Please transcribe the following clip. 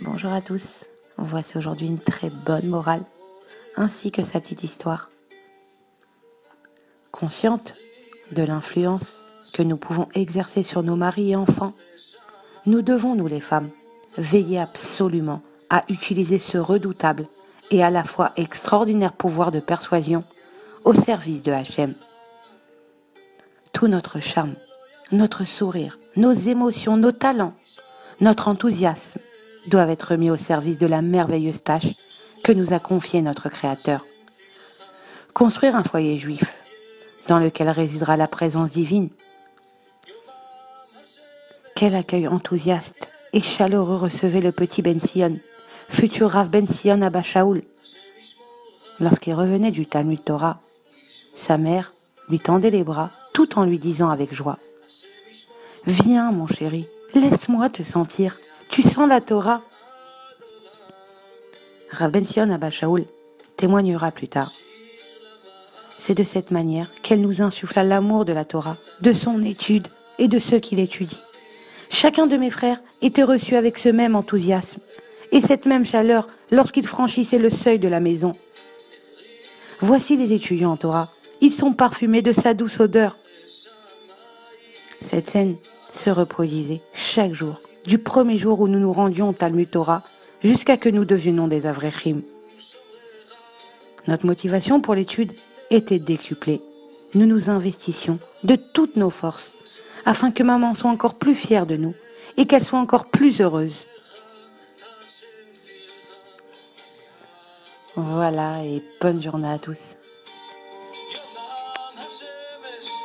Bonjour à tous, voici aujourd'hui une très bonne morale, ainsi que sa petite histoire. Consciente de l'influence que nous pouvons exercer sur nos maris et enfants, nous devons, nous les femmes, veiller absolument à utiliser ce redoutable et à la fois extraordinaire pouvoir de persuasion au service de Hachem. Tout notre charme, notre sourire, nos émotions, nos talents, notre enthousiasme doivent être mis au service de la merveilleuse tâche que nous a confiée notre Créateur. Construire un foyer juif dans lequel résidera la présence divine. Quel accueil enthousiaste et chaleureux recevait le petit Ben Sion, futur Rav Ben Sion Abba Shaul. Lorsqu'il revenait du Talmud Torah, sa mère lui tendait les bras tout en lui disant avec joie: « Viens mon chéri, laisse-moi te sentir, tu sens la Torah ?» Rav Ben Sion Abba Shaul témoignera plus tard. C'est de cette manière qu'elle nous insuffla l'amour de la Torah, de son étude et de ceux qui l'étudient. Chacun de mes frères était reçu avec ce même enthousiasme et cette même chaleur lorsqu'il franchissait le seuil de la maison. Voici les étudiants en Torah, ils sont parfumés de sa douce odeur. Cette scène se reproduisait chaque jour, du premier jour où nous nous rendions au Talmud Torah jusqu'à que nous devenions des Avrechim. Notre motivation pour l'étude était décuplée. Nous nous investissions de toutes nos forces afin que maman soit encore plus fière de nous et qu'elle soit encore plus heureuse. Voilà, et bonne journée à tous.